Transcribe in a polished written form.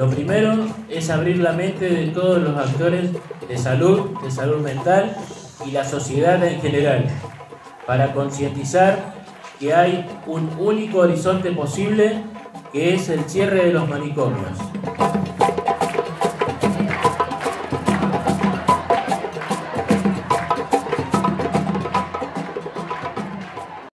Lo primero es abrir la mente de todos los actores de salud mental y la sociedad en general, para concientizar que hay un único horizonte posible, que es el cierre de los manicomios.